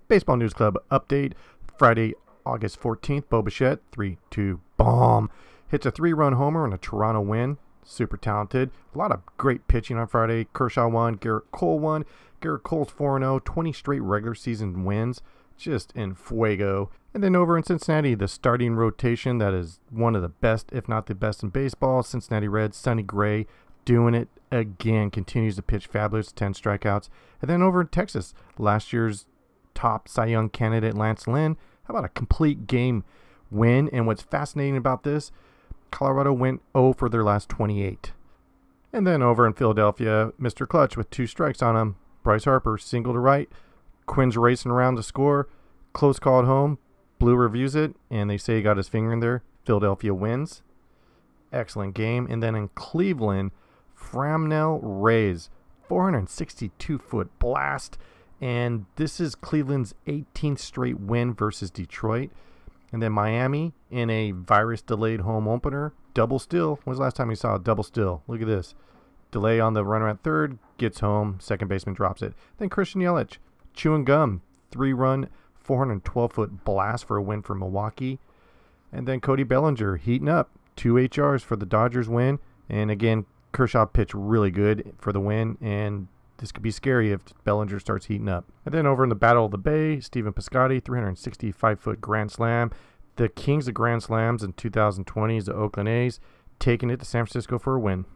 Baseball News Club update. Friday, August 14th, Bichette, 3-2 bomb. Hits a 3-run homer in a Toronto win. Super talented. A lot of great pitching on Friday. Kershaw won. Gerrit Cole won. Gerrit Cole's 4-0. 20 straight regular season wins. Just in fuego. And then over in Cincinnati, the starting rotation that is one of the best, if not the best in baseball. Cincinnati Reds, Sonny Gray, doing it again. Continues to pitch fabulous, 10 strikeouts. And then over in Texas, last year's top Cy Young candidate, Lynn. How about a complete game win? And what's fascinating about this, Colorado went 0 for their last 28. And then over in Philadelphia, Mr. Clutch with 2 strikes on him. Bryce Harper, single to right. Quinn's racing around to score. Close call at home. Blue reviews it, and they say he got his finger in there. Philadelphia wins. Excellent game. And then in Cleveland, Framnell Rays, 462-foot blast. And this is Cleveland's 18th straight win versus Detroit. And then Miami in a virus-delayed home opener. Double steal. When's the last time you saw a double steal? Look at this. Delay on the runner at third. Gets home. Second baseman drops it. Then Christian Yelich, chewing gum. 3-run, 412-foot blast for a win for Milwaukee. And then Cody Bellinger heating up. 2 HRs for the Dodgers win. And again, Kershaw pitched really good for the win. And this could be scary if Bellinger starts heating up. And then over in the Battle of the Bay, Stephen Piscotty, 365-foot grand slam. The Kings of Grand Slams in 2020 is the Oakland A's, taking it to San Francisco for a win.